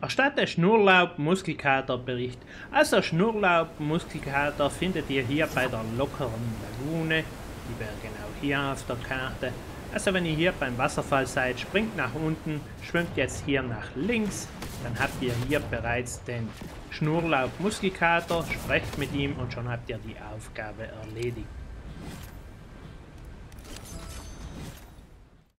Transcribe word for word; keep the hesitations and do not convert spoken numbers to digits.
Erstatte Schnurrlaub-Muskelkater-Bericht. Also Schnurrlaub-Muskelkater findet ihr hier bei der lockeren Lagune. Die wäre genau hier auf der Karte. Also wenn ihr hier beim Wasserfall seid, springt nach unten, schwimmt jetzt hier nach links. Dann habt ihr hier bereits den Schnurrlaub-Muskelkater, sprecht mit ihm und schon habt ihr die Aufgabe erledigt.